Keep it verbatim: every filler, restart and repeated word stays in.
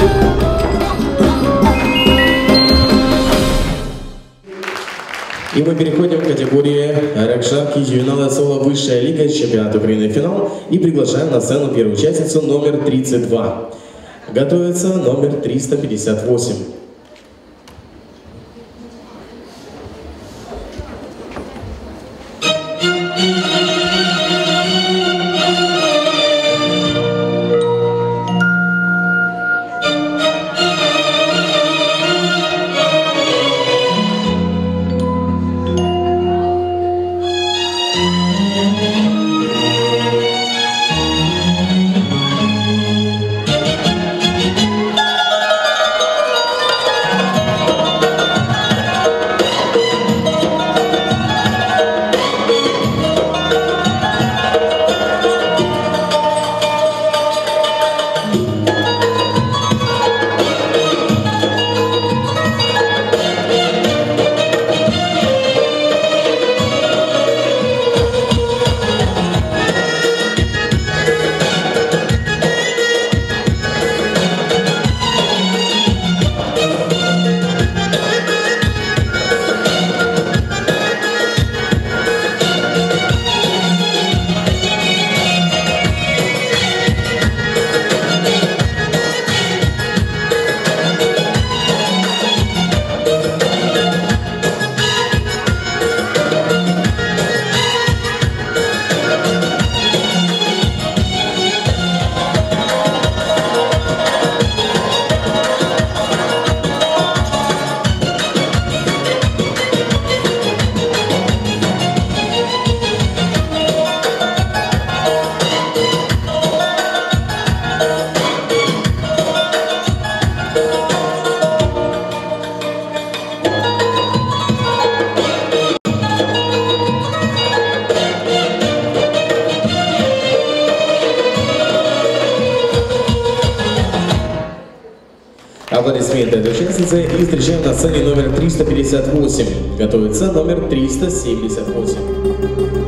И мы переходим к категории Ракшарки ювенала соло высшая лига чемпионата Украины финал и приглашаем на сцену первую участницу номер тридцать два. Готовится номер триста пятьдесят восемь. Аплодисменты этой участницы и встречаем на сцене номер триста пятьдесят восемь. Готовится номер триста семьдесят восемь.